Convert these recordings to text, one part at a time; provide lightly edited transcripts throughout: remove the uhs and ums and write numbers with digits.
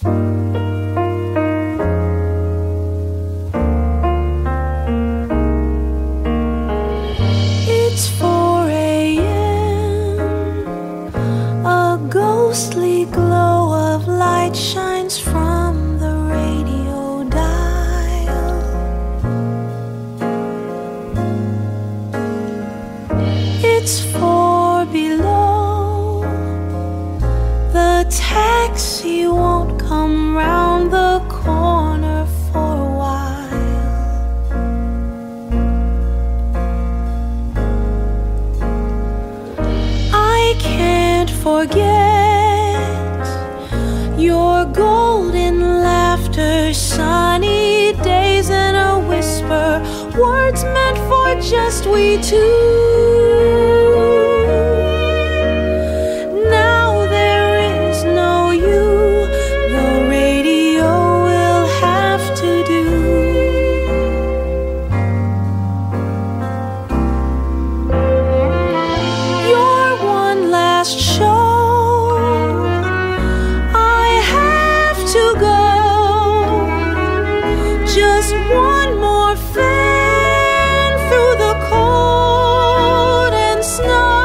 It's 4 a.m. A ghostly glow of light shines from the radio dial. It's 4 below. The taxi won't come round the corner for a while. I can't forget your golden laughter, sunny days and a whisper, words meant for just we two. Now there is no you, the radio will have to do. Your one last show, I have to go. Just one more fan through the cold and snow.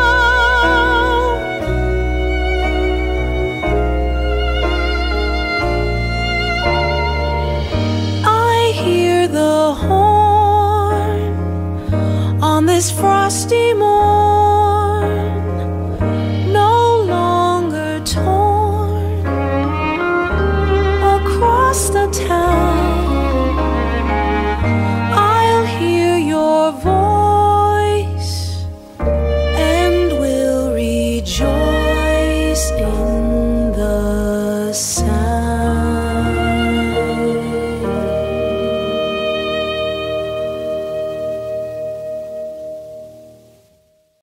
I hear the horn on this frosty morn.